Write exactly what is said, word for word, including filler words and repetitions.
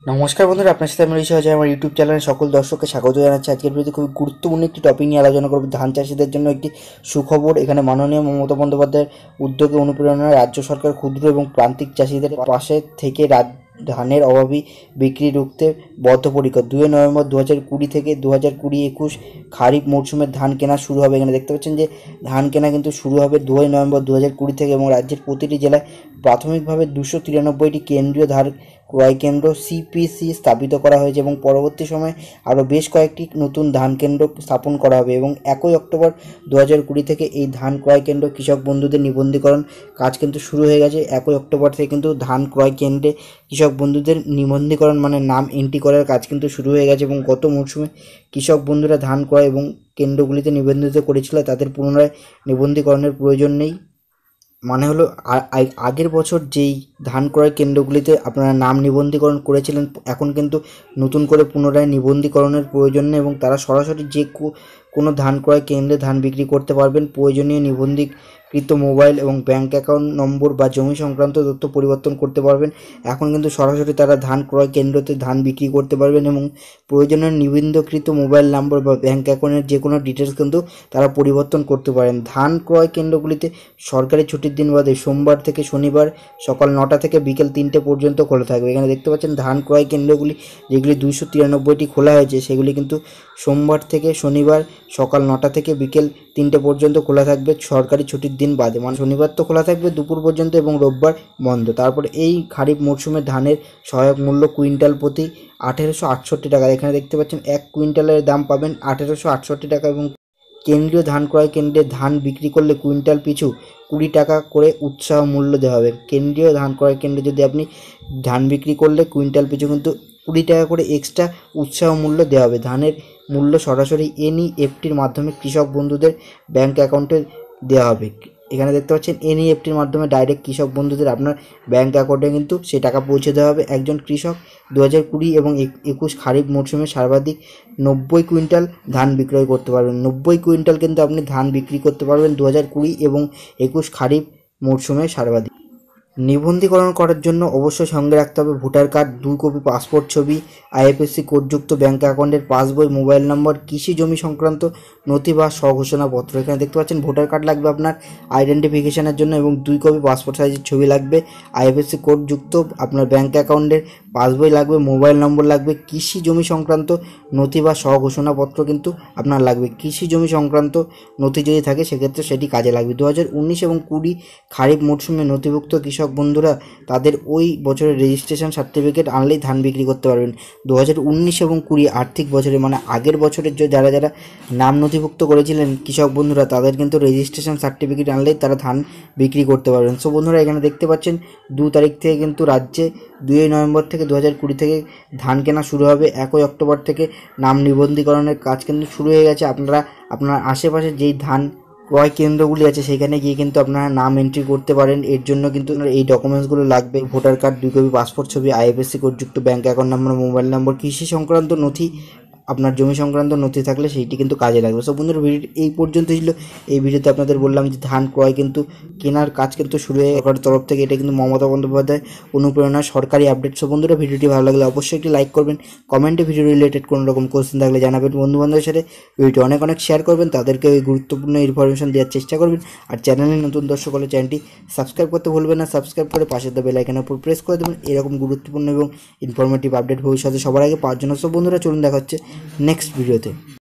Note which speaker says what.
Speaker 1: নমস্কার বন্ধুরা, আপনার সাথে আমি রয়েছে আমার ইউটিউব চ্যানেলে সকল দর্শককে স্বাগত জানাচ্ছি। আজকের ভিডিওতে খুবই গুরুত্বপূর্ণ একটি টপিক নিয়ে আলোচনা করব। ধান চাষিদের জন্য একটি সুখবর। এখানে মাননীয় মমতা বন্দ্যোপাধ্যায়ের উদ্যোগে অনুপ্রেরণায় রাজ্য সরকার ক্ষুদ্র এবং প্রান্তিক চাষিদের পাশে থেকে ধানের অভাবী বিক্রি রুখতে বদ্ধপরিকর। দুই নভেম্বর দু হাজার কুড়ি থেকে দু হাজার কুড়ি একুশ খারিফ মরশুমের ধান কেনা শুরু হবে। এখানে দেখতে পাচ্ছেন যে ধান কেনা কিন্তু শুরু হবে দুই নভেম্বর দু হাজার কুড়ি থেকে, এবং রাজ্যের প্রতিটি জেলায় প্রাথমিকভাবে দুশো তিরানব্বইটি কেন্দ্রীয় ধান ক্রয় কেন্দ্র সিপিসি স্থাপিত করা হয়েছে, এবং পরবর্তী সময়ে আরও বেশ কয়েকটি নতুন ধান কেন্দ্র স্থাপন করা হবে। এবং একই অক্টোবর দু হাজার কুড়ি থেকে এই ধান ক্রয় কেন্দ্র কৃষক বন্ধুদের নিবন্ধীকরণ কাজ কিন্তু শুরু হয়ে গেছে। একই অক্টোবর থেকে কিন্তু ধান ক্রয় কেন্দ্রে কৃষক বন্ধুদের নিবন্ধীকরণ মানে নাম এন্ট্রি করার কাজ কিন্তু শুরু হয়ে গেছে। এবং গত মরশুমে কৃষক বন্ধুরা ধান ক্রয় এবং কেন্দ্রগুলিতে নিবন্ধিত করেছিল, তাদের পুনরায় নিবন্ধীকরণের প্রয়োজন নেই। মানে হলো আগের বছর যেই ধান ক্রয় কেন্দ্রগুলিতে আপনারা নাম নিবন্ধীকরণ করেছিলেন, এখন কিন্তু নতুন করে পুনরায় নিবন্ধীকরণের প্রয়োজন নেই, এবং তারা সরাসরি যে কোনো ধান ক্রয় কেন্দ্রে ধান বিক্রি করতে পারবেন। প্রয়োজনীয় নিবন্ধীকৃত মোবাইল এবং ব্যাঙ্ক অ্যাকাউন্ট নম্বর বা জমি সংক্রান্ত তথ্য পরিবর্তন করতে পারবেন। এখন কিন্তু সরাসরি তারা ধান ক্রয় কেন্দ্রতে ধান বিক্রি করতে পারবেন, এবং প্রয়োজনীয় নিবন্ধীকৃত মোবাইল নম্বর বা ব্যাঙ্ক অ্যাকাউন্টের যে কোনো ডিটেলস কিন্তু তারা পরিবর্তন করতে পারেন। ধান ক্রয় কেন্দ্রগুলিতে সরকারি ছুটির দিন বাদে সোমবার থেকে শনিবার সকাল নটা থেকে বিকেল তিনটে পর্যন্ত খোলা থাকবে। এখানে দেখতে পাচ্ছেন ধান ক্রয় কেন্দ্রগুলি যেগুলি দুইশো তিরানব্বইটি খোলা হয়েছে, সেগুলি কিন্তু সোমবার থেকে শনিবার সকাল নটা থেকে বিকেল তিনটে পর্যন্ত খোলা থাকবে সরকারি ছুটির দিন বাদে। মানে শনিবার তো খোলা থাকবে দুপুর পর্যন্ত এবং রোববার বন্ধ। তারপর এই খারিফ মরশুমে ধানের সহায়ক মূল্য কুইন্টাল প্রতি আঠেরোশো আটষট্টি টাকা। এখানে দেখতে পাচ্ছেন এক কুইন্টালের দাম পাবেন আঠেরোশো আটষট্টি টাকা, এবং কেন্দ্রীয় ধান ক্রয় কেন্দ্রে ধান বিক্রি করলে কুইন্টাল পিছু কুড়ি টাকা করে উৎসাহ মূল্য দেওয়া হবে। কেন্দ্রীয় ধান ক্রয় কেন্দ্রে যদি আপনি ধান বিক্রি করলে কুইন্টাল পিছু কিন্তু কুড়ি টাকা করে এক্সট্রা উৎসাহ মূল্য দেওয়া হবে। ধানের মূল্য সরাসরি এনইএফটির মাধ্যমে কৃষক বন্ধুদের ব্যাঙ্ক অ্যাকাউন্টে দেওয়া হবে। এখানে দেখতে পাচ্ছেন এনইএফটির মাধ্যমে ডাইরেক্ট কৃষক বন্ধুদের আপনার ব্যাঙ্ক অ্যাকাউন্টে কিন্তু সেই টাকা পৌঁছে দেওয়া হবে। একজন কৃষক দু হাজার কুড়ি এবং একুশ খারিফ মরশুমে সর্বাধিক নব্বই কুইন্টাল ধান বিক্রয় করতে পারবেন। নব্বই কুইন্টাল কিন্তু আপনি ধান বিক্রি করতে পারবেন দু হাজার কুড়ি এবং একুশ খারিফ মরশুমে সর্বাধিক। নিবন্ধীকরণ করার জন্য অবশ্যই সঙ্গে রাখতে হবে ভোটার কার্ড, দুই কপি পাসপোর্ট ছবি, আইএফএসসি কোডযুক্ত ব্যাঙ্ক অ্যাকাউন্টের পাসবই, মোবাইল নম্বর, কৃষি জমি সংক্রান্ত নথি বা স্বঘোষণাপত্র। এখানে দেখতে পাচ্ছেন ভোটার কার্ড লাগবে আপনার আইডেন্টিফিকেশনের জন্য, এবং দুই কপি পাসপোর্ট সাইজের ছবি লাগবে, আইএফএসসি কোডযুক্ত আপনার ব্যাঙ্ক অ্যাকাউন্টের পাসবই লাগবে, মোবাইল নম্বর লাগবে, কৃষি জমি সংক্রান্ত নথি বা স্বঘোষণাপত্র কিন্তু আপনার লাগবে। কৃষি জমি সংক্রান্ত নথি যদি থাকে সেক্ষেত্রে সেটি কাজে লাগবে। দু হাজার উনিশ এবং কুড়ি খারিফ মরশুমে নথিভুক্ত কৃষক বন্ধুরা তাদের ওই বছরের রেজিস্ট্রেশন সার্টিফিকেট আনলেই ধান বিক্রি করতে পারবেন। দু হাজার উনিশ এবং কুড়ি আর্থিক বছরে মানে আগের বছরের যে যারা যারা নাম নথিভুক্ত করেছিলেন কৃষক বন্ধুরা, তাদের কিন্তু রেজিস্ট্রেশন সার্টিফিকেট আনলেই তারা ধান বিক্রি করতে পারবেন। সো বন্ধুরা, এখানে দেখতে পাচ্ছেন দু তারিখ থেকে কিন্তু রাজ্যে দুই নভেম্বর থেকে দু হাজার কুড়ি থেকে ধান কেনা শুরু হবে। একই অক্টোবর থেকে নাম নিবন্ধীকরণের কাজ কিন্তু শুরু হয়ে গেছে। আপনারা আপনার আশেপাশে যেই ধান ক্রয় কেন্দ্রগুলি আছে সেখানে গিয়ে কিন্তু আপনারা নাম এন্ট্রি করতে পারেন। এর জন্য কিন্তু এই ডকুমেন্টসগুলো লাগবে: ভোটার কার্ড, দুই কপি পাসপোর্ট ছবি, আইএফএসসি কোডযুক্ত bank account number, mobile number, কৃষি সংক্রান্ত নথি, আপনার জমি সংক্রান্ত নথি থাকলে সেইটি কিন্তু কাজে লাগবে। সো বন্ধুরা, ভিডিও এই পর্যন্ত ছিল। এই ভিডিওতে আপনাদের বললাম যে ধান ক্রয় কিন্তু কেনার কাজ কিন্তু শুরু হয়ে সরকারের তরফ থেকে। এটা কিন্তু মমতা বন্দ্যোপাধ্যায় অনুপ্রেরণা সরকারি আপডেট। সো বন্ধুরা, ভিডিওটি ভালো লাগলে অবশ্যই একটি লাইক করবেন, কমেন্টে ভিডিও রিলেটেড কোনো রকম কোশ্চেন থাকলে জানাবেন, বন্ধুবান্ধবের সাথে ভিডিওটি অনেক অনেক শেয়ার করবেন, তাদেরকে এই গুরুত্বপূর্ণ ইনফরমেশন দেওয়ার চেষ্টা করবেন। আর চ্যানেলে নতুন দর্শক হলে চ্যানেলটি সাবস্ক্রাইব করতে ভুলবেন না। সাবস্ক্রাইব করে পাশে দ্য বেল আইকনের উপর প্রেস করে দেবেন এরকম গুরুত্বপূর্ণ এবং ইনফরমেটিভ আপডেট ভবিষ্যতে সবার আগে পাওয়ার জন্য। সো বন্ধুরা, চলুন দেখা হচ্ছে নেক্সট ভিডিওতে।